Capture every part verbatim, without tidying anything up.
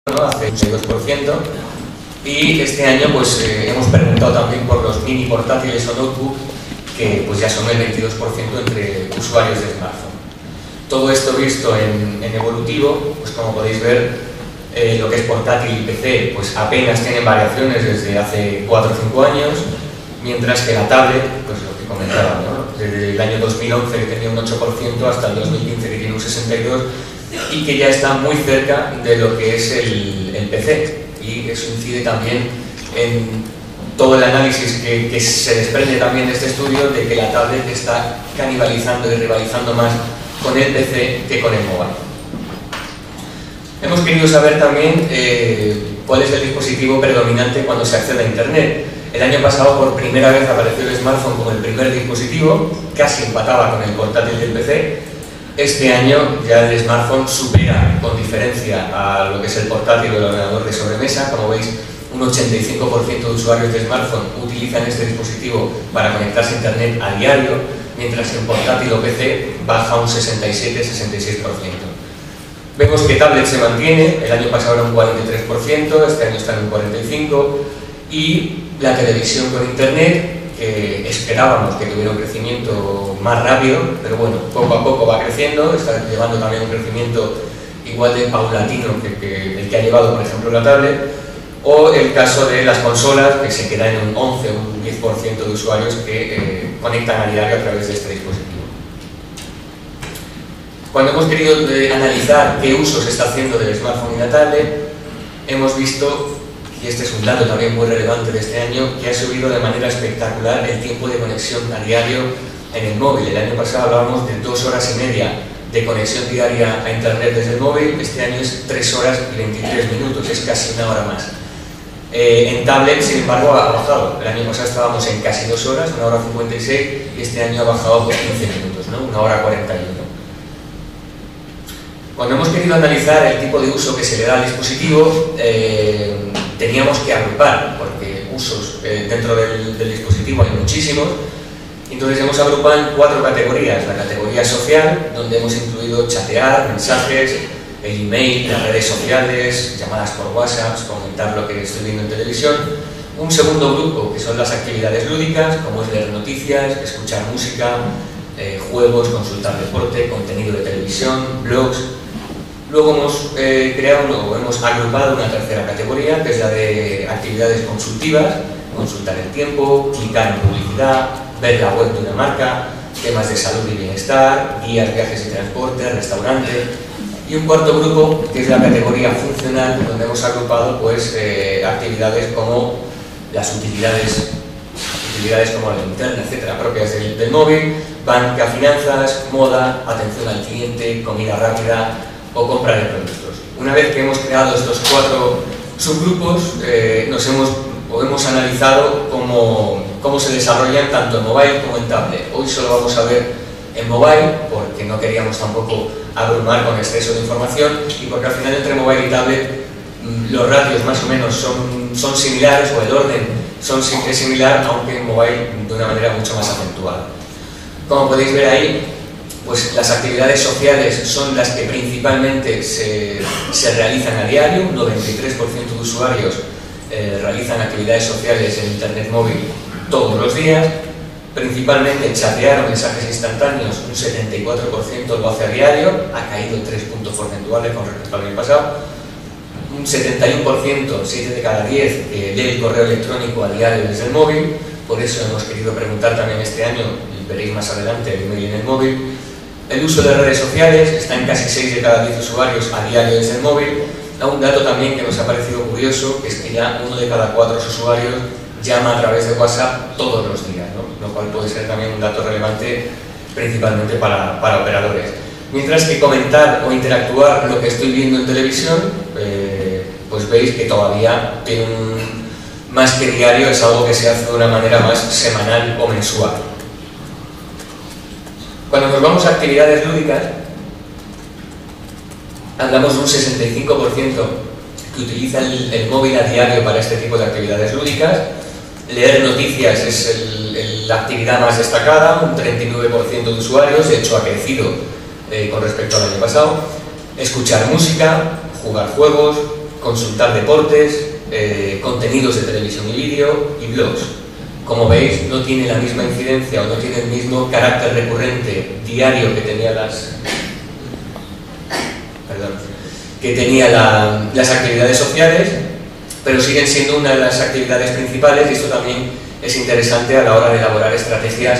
¿no? Hace un seis por ciento. Y este año pues eh, hemos preguntado también por los mini portátiles o notebook, que pues ya son el veintidós por ciento entre usuarios de smartphone. Todo esto visto en, en evolutivo, pues como podéis ver, eh, lo que es portátil y P C pues apenas tienen variaciones desde hace cuatro o cinco años, mientras que la tablet, pues lo que comentaba, ¿no? Desde el año dos mil once que tenía un ocho por ciento hasta el dos mil quince que tiene un sesenta y dos por ciento y que ya está muy cerca de lo que es el, el P C, y eso incide también en todo el análisis que, que se desprende también de este estudio de que la tablet está canibalizando y rivalizando más con el P C que con el mobile. Hemos querido saber también eh, cuál es el dispositivo predominante cuando se accede a Internet. El año pasado por primera vez apareció el smartphone como el primer dispositivo, casi empataba con el portátil del P C. Este año ya el smartphone supera con diferencia a lo que es el portátil o el ordenador de sobremesa. Como veis, un ochenta y cinco por ciento de usuarios de smartphone utilizan este dispositivo para conectarse a Internet a diario, mientras que en portátil o P C baja un sesenta y siete a sesenta y seis por ciento. Vemos que tablet se mantiene, el año pasado era un cuarenta y tres por ciento, este año está en un cuarenta y cinco por ciento, y la televisión con Internet, que esperábamos que tuviera un crecimiento más rápido, pero bueno, poco a poco va creciendo, está llevando también un crecimiento igual de paulatino que, que el que ha llevado, por ejemplo, la tablet, o el caso de las consolas, que se queda en un once o un diez por ciento de usuarios que eh, conectan a diario a través de este dispositivo. Cuando hemos querido eh, analizar qué uso se está haciendo del smartphone y la tablet, hemos visto, y este es un dato también muy relevante de este año, que ha subido de manera espectacular el tiempo de conexión a diario en el móvil. El año pasado hablábamos de dos horas y media de conexión diaria a Internet desde el móvil, este año es tres horas y veintitrés minutos, es casi una hora más. Eh, en tablet, sin embargo, ha bajado. El año pasado estábamos en casi dos horas, una hora cincuenta y seis, y este año ha bajado por quince minutos, ¿no? Una hora cuarenta y uno. Cuando hemos querido analizar el tipo de uso que se le da al dispositivo, eh, teníamos que agrupar, porque usos eh, dentro del, del dispositivo hay muchísimos. Entonces hemos agrupado en cuatro categorías. La categoría social, donde hemos incluido chatear, mensajes, el email, las redes sociales, llamadas por WhatsApp, comentar lo que estoy viendo en televisión. Un segundo grupo, que son las actividades lúdicas, como es leer noticias, escuchar música, eh, juegos, consultar deporte, contenido de televisión, blogs. Luego hemos eh, creado o hemos agrupado una tercera categoría, que es la de actividades consultivas, consultar el tiempo, clicar en publicidad, ver la web de una marca, temas de salud y bienestar, guías, viajes y transporte, restaurante. Y un cuarto grupo, que es la categoría funcional, donde hemos agrupado pues, eh, actividades como las utilidades, utilidades como la linterna, etcétera, propias del, del móvil, banca, finanzas, moda, atención al cliente, comida rápida o compra de productos. Una vez que hemos creado estos cuatro subgrupos, eh, nos hemos, o hemos analizado cómo, cómo se desarrollan tanto en mobile como en tablet. Hoy solo vamos a ver en mobile, porque no queríamos tampoco abrumar con exceso de información y porque al final entre mobile y tablet los ratios más o menos son, son similares, o el orden son, es similar, aunque en mobile de una manera mucho más acentuada. Como podéis ver ahí, pues las actividades sociales son las que principalmente se, se realizan a diario. Un noventa y tres por ciento de usuarios eh, realizan actividades sociales en Internet móvil todos los días. Principalmente chatear o mensajes instantáneos, un setenta y cuatro por ciento lo hace a diario, ha caído tres puntos porcentuales con respecto al año pasado. Un setenta y uno por ciento, siete de cada diez, eh, lee el correo electrónico a diario desde el móvil. Por eso hemos querido preguntar también este año, y veréis más adelante el email en el móvil. El uso de redes sociales está en casi seis de cada diez usuarios a diario desde el móvil. Un dato también que nos ha parecido curioso, que es que ya uno de cada cuatro usuarios llama a través de WhatsApp todos los días, ¿no? Lo cual puede ser también un dato relevante principalmente para, para operadores. Mientras que comentar o interactuar lo que estoy viendo en televisión, eh, pues veis que todavía tiene un, más que diario, es algo que se hace de una manera más semanal o mensual. Cuando nos vamos a actividades lúdicas, hablamos de un sesenta y cinco por ciento que utiliza el, el móvil a diario para este tipo de actividades lúdicas. Leer noticias es el, el, la actividad más destacada, un treinta y nueve por ciento de usuarios, de hecho ha crecido eh, con respecto al año pasado. Escuchar música, jugar juegos, consultar deportes, eh, contenidos de televisión y vídeo y blogs. Como veis, no tiene la misma incidencia o no tiene el mismo carácter recurrente diario que tenía las, perdón, que tenía la, las actividades sociales, pero siguen siendo una de las actividades principales, y esto también es interesante a la hora de elaborar estrategias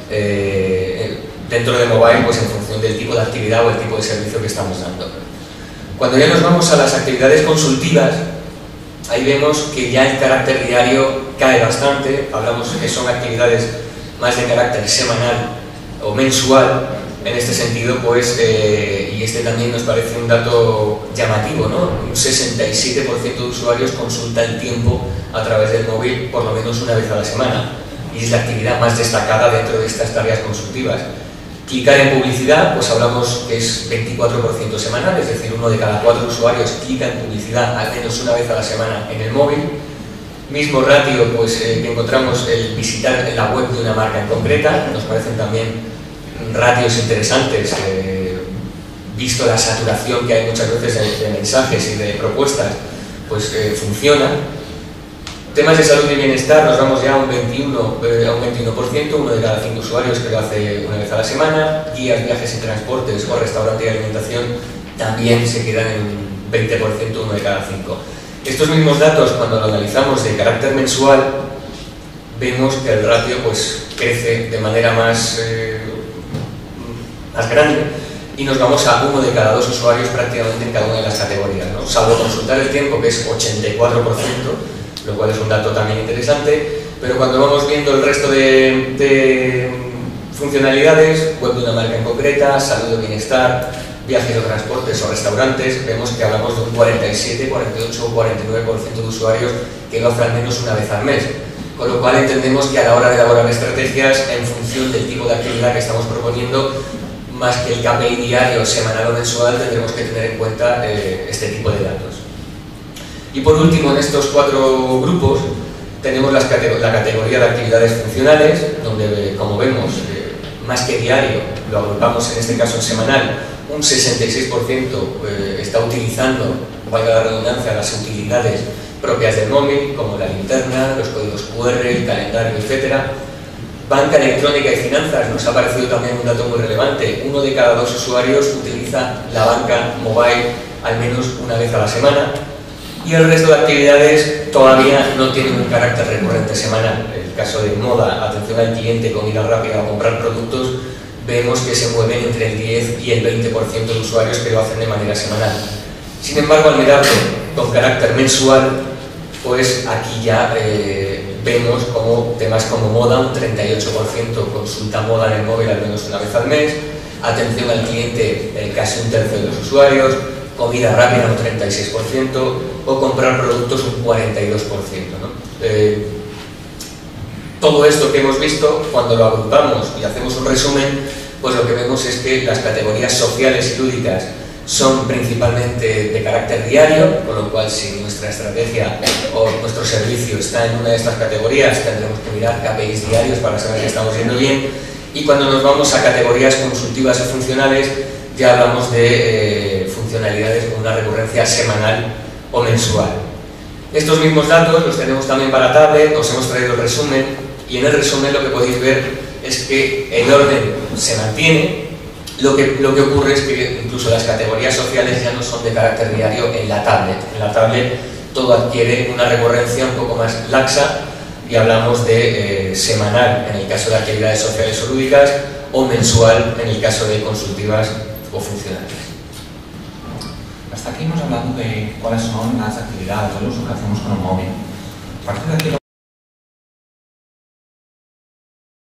eh, dentro de mobile, pues en función del tipo de actividad o el tipo de servicio que estamos dando. Cuando ya nos vamos a las actividades consultivas, ahí vemos que ya el carácter diario cae bastante. Hablamos de que son actividades más de carácter semanal o mensual. En este sentido, pues, eh, y este también nos parece un dato llamativo, ¿no? Un sesenta y siete por ciento de usuarios consulta el tiempo a través del móvil por lo menos una vez a la semana, y es la actividad más destacada dentro de estas tareas consultivas. Clicar en publicidad, pues hablamos que es veinticuatro por ciento semanal, es decir, uno de cada cuatro usuarios clica en publicidad al menos una vez a la semana en el móvil. Mismo ratio, pues, eh, que encontramos el visitar la web de una marca en concreta. Nos parecen también ratios interesantes, eh, visto la saturación que hay muchas veces de, de mensajes y de propuestas, pues eh, funciona. Temas de salud y bienestar, nos vamos ya a un veintiuno por ciento, uno de cada cinco usuarios que lo hace una vez a la semana. Guías, viajes y transportes o restaurante y alimentación también se quedan en un veinte por ciento, uno de cada cinco. Estos mismos datos, cuando lo analizamos de carácter mensual, vemos que el ratio, pues, crece de manera más, eh, más grande, y nos vamos a uno de cada dos usuarios prácticamente en cada una de las categorías, ¿no? Salvo consultar el tiempo, que es ochenta y cuatro por ciento, lo cual es un dato también interesante, pero cuando vamos viendo el resto de, de funcionalidades, web de una marca en concreta, salud o bienestar, viajes o transportes o restaurantes, vemos que hablamos de un cuarenta y siete, cuarenta y ocho o cuarenta y nueve por ciento de usuarios que lo hacen al menos una vez al mes, con lo cual entendemos que a la hora de elaborar estrategias, en función del tipo de actividad que estamos proponiendo, más que el K P I diario, semanal o mensual, tendremos que tener en cuenta eh, este tipo de datos. Y por último, en estos cuatro grupos tenemos las categ la categoría de actividades funcionales, donde, como vemos, eh, más que diario, lo agrupamos en este caso en semanal, un sesenta y seis por ciento eh, está utilizando, valga la redundancia, las utilidades propias del móvil, como la linterna, los códigos Q R, el calendario, etcétera. Banca electrónica y finanzas, nos ha parecido también un dato muy relevante. Uno de cada dos usuarios utiliza la banca mobile al menos una vez a la semana. Y el resto de actividades todavía no tienen un carácter recurrente semanal. En el caso de moda, atención al cliente, comida rápida o comprar productos, vemos que se mueven entre el diez y el veinte por ciento de usuarios que lo hacen de manera semanal. Sin embargo, al mirarlo con carácter mensual, pues aquí ya eh, vemos como temas como moda, un treinta y ocho por ciento consulta moda en el móvil al menos una vez al mes, atención al cliente, eh, casi un tercio de los usuarios, comida rápida un treinta y seis por ciento o comprar productos un cuarenta y dos por ciento, ¿no? Eh, todo esto que hemos visto, cuando lo agrupamos y hacemos un resumen, pues lo que vemos es que las categorías sociales y lúdicas son principalmente de carácter diario, con lo cual si nuestra estrategia o nuestro servicio está en una de estas categorías, tendremos que mirar K P Is diarios para saber que estamos yendo bien. Y cuando nos vamos a categorías consultivas o funcionales, ya hablamos de eh, funcionalidades con una recurrencia semanal o mensual. Estos mismos datos los tenemos también para tablet, os hemos traído el resumen, y en el resumen lo que podéis ver es que el orden se mantiene. Lo que, lo que ocurre es que incluso las categorías sociales ya no son de carácter diario en la tablet. En la tablet todo adquiere una recurrencia un poco más laxa, y hablamos de eh, semanal en el caso de actividades sociales o lúdicas, o mensual en el caso de consultivas o funcionales. Hasta aquí hemos hablado de cuáles son las actividades, el uso que hacemos con el móvil. A partir de aquí